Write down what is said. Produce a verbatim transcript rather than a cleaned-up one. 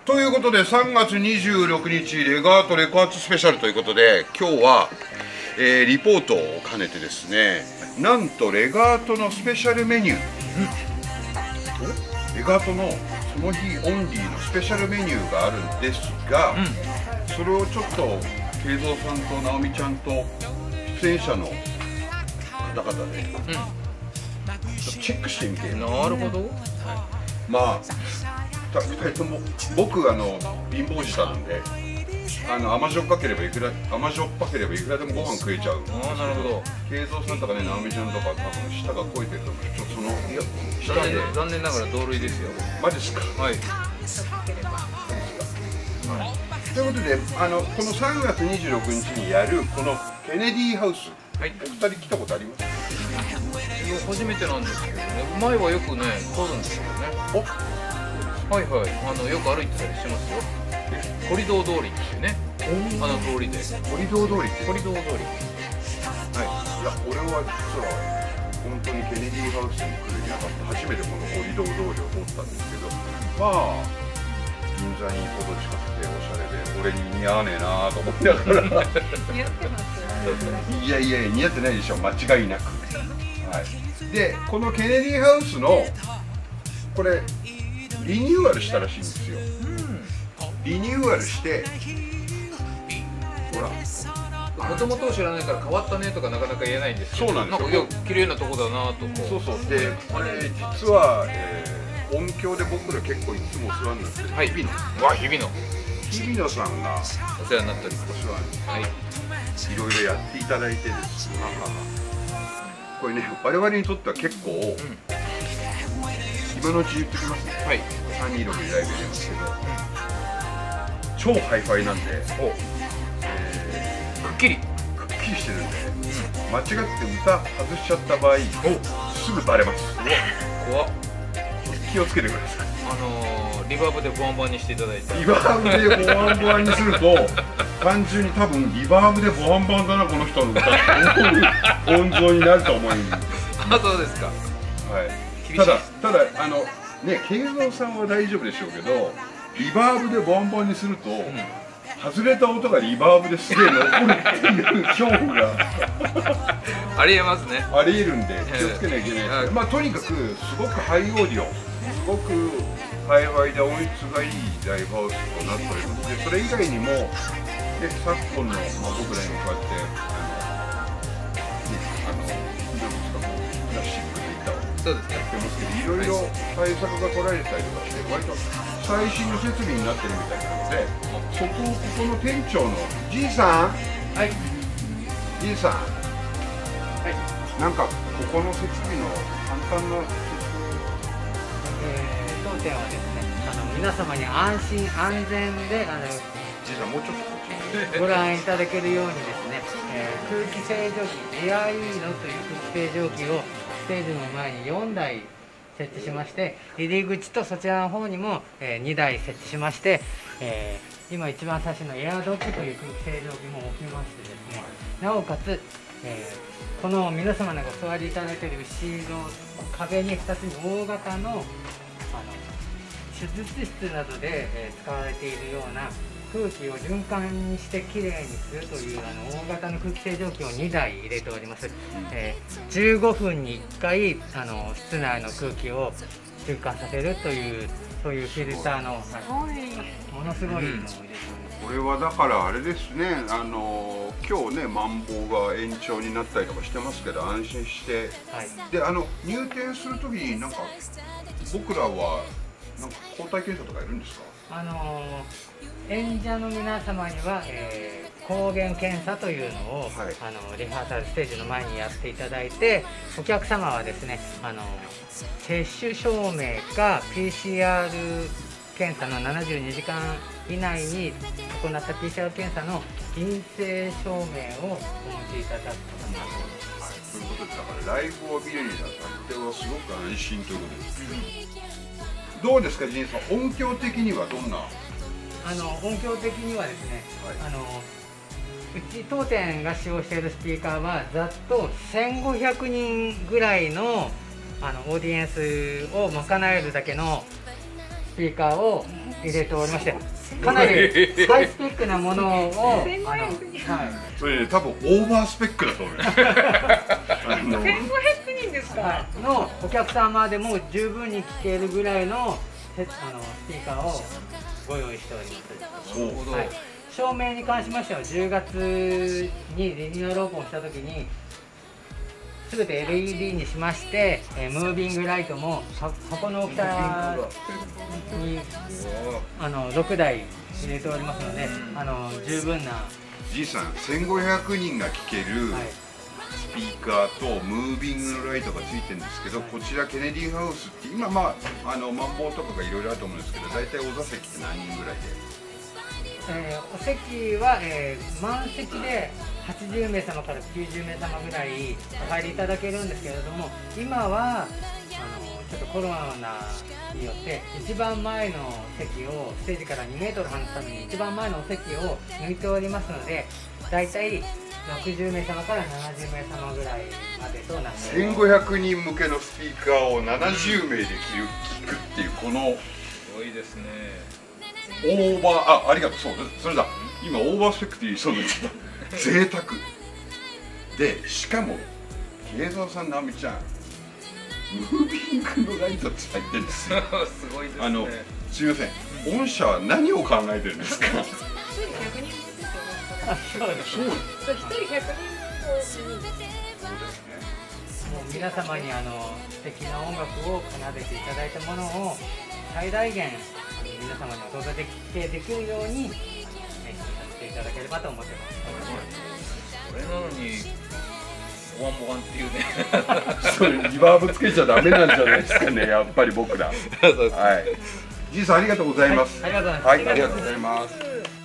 ということでさんがつにじゅうろくにちレガートレコ発スペシャルということで、今日は、えー、リポートを兼ねてですね、なんとレガートのスペシャルメニュー、うん、レガートのその日オンリーのスペシャルメニューがあるんですが、うん、それをちょっと慶三さんと直美ちゃんと出演者の方々で、うん、ちょっとチェックしてみて。 なるほど。 まあふたりとも僕あの貧乏舌なんで、あの甘じょっぱければいくら甘じょっぱければいくらでもご飯食えちゃう。 ああ、なるほど。 慶三さんとかね、直美ちゃんとか多分舌が肥えてると思う。ちょっとそのいや下で残念ながら同類ですよ。 マジですか。 はい。 ということで、あのこのさんがつにじゅうろくにちにやるこのケネディハウス、はい、お二人来たことあります？ 初めてなんですけどね。前はよくね撮るんですけどね。お、はいはい。あのよく歩いてたりしますよ。コリドー通りっていうね。あの通りで。 コリドー通りって。 コリドー通り。 はい。いや、俺は実は本当にケネディハウスに来るにあたって初めてこのコリドー通りを通ったんですけど、まあ銀座に程近くておしゃれで俺に似合わねえなと思いながら。 似合ってます。 いやいや似合ってないでしょ、間違いなく。はい。で、このケネディハウスのこれリニューアルしたらしいんですよ。リニューアルしてほら、 もともとを知らないから変わったねとかなかなか言えないんですけど、 そうなんですよ。 なんか綺麗なとこだなとこう。 そうそう。で、これ実は、えー、音響で僕ら結構いつもお世話になってる、 はい、日比野。わ、日比野。 日比野さんがお世話になっております。 お世話に、はい、いろいろやっていただいてですね、これね、我々にとっては結構、うん、今のうち言ってきますね。はい。さんにーろくでライブ出ますけど、超ハイファイなんで、えー、 くっきりくっきりしてるんで、うん、間違って歌外しちゃった場合、すぐバレます。 怖っ。 気をつけてください。 あのー、リバーブでボワンボワンにしていただいて。 リバーブでボワンボワンにすると、単純に多分リバーブでボワンボワンだなこの人の歌って思う音像になると思うんで。 あ、そうですか。 はい。ただただあのね、慶三さんは大丈夫でしょうけど、リバーブでボワンボワンにすると、うん、外れた音がリバーブですげえ残るっていう恐怖がありえますね。 ありえるんで気をつけなきゃいけないですけど、まあとにかくすごくハイオーディオ、すごくハイファイで音質がいいライブハウスとなっております。でそれ以外にもで昨今の、まあ、僕らにこうやってあの、ね、あのクラシックで歌をやってますけど、いろいろ対策が取られたりとかして割と最新の設備になってるみたいなので、そこをここの店長のじいさん、はい、じいさん、はい、なんかここの設備の簡単な当店はですね、あの皆様に安心安全であのじいさんもうちょっとこっちご覧いただけるようにですね、えー、空気清浄機エアイーノという空気清浄機をステージの前によんだい設置しまして、入り口とそちらの方にも、えー、にだい設置しまして、えー、今一番最初のエアドッグという空気清浄機も置きましてですね、なおかつ、えー、この皆様がご座りいただいている後ろ壁にふたつに大型のあの手術室などで、えー、使われているような空気を循環にしてきれいにするというあの大型の空気清浄機をにだい入れております。えー、じゅうごふんにいっかいあの室内の空気を循環させるというそういうフィルターの、はい、ものすごいのを入れております。 これはだからあれですね、あの今日ねマンボウが延長になったりとかしてますけど安心して、はい、であの入店するときになんか僕らはなんか抗体検査とかやるんですか？ あの演者の皆様には、えー、抗原検査というのを、はい、あのリハーサルステージの前にやっていただいて、お客様はですねあの接種証明か ピーシーアール 検査のななじゅうにじかん以内に行った ピーシーアール 検査の陰性証明をお持ちいただくことになっております。 ということで、だからライブを見るにあたってはすごく安心ということです、うん、どうですか、ジンさん、音響的にはどんな？ あの音響的にはですね、はい、あのうち当店が使用しているスピーカーはざっとせんごひゃくにんぐらいのあのオーディエンスを賄えるだけのスピーカーを入れておりまして、かなりハイスペックなものをせんごひゃくにん、 あの、はい、 それね多分オーバースペックだと思うよあのせんごひゃくにんですか。 はい、のお客様でも十分に聞けるぐらいのせあのスピーカーをご用意しております。 そうなるほど、 はい、照明に関しましてはじゅうがつにリニューアルオープンした時に全て エルイーディー にしまして、えー、ムービングライトもは箱の大きさにあのろくだい入れておりますので、あの十分な、 じいさんせんごひゃくにんが聞けるはい、 スピーカーとムービングのライトがついてるんですけど、こちらケネディハウスって今まああのマンボウとかがいろいろあると思うんですけど、大体お座席って何人ぐらいで？ えー、お席は、えー、満席ではちじゅうめい様からきゅうじゅうめい様ぐらいお入りいただけるんですけれども、今はあのちょっとコロナによって一番前の席をステージからにメートル離すために一番前のお席を抜いておりますので、だいたいろくじゅうめい様からななじゅうめい様ぐらいまでとなっております。 せんごひゃくにん向けのスピーカーをななじゅうめいで聞くっていうこのすごいですね。 オーバーあありがとう、そうそれだ、今オーバースペックって言いそうになっちゃった贅沢で、しかも慶三さん、直美ちゃんムービングのライトって入ってるんですよすごいですね。 あのすいません、御社は何を考えてるんですか？ 一人ひゃくにんぶんですよね。 そうそう、一人ひゃくにんそうですね。 もう皆様にあの素敵な音楽を奏でていただいたものを最大限皆様にお届けできるように演出させていただければと思ってます。 これなのにボワンボワンっていうね。 それリバーブつけちゃダメなんじゃないですかね、やっぱり僕ら。はい。じいさんありがとうございます。 はい、ありがとうございます。 はい、ありがとうございます。 す。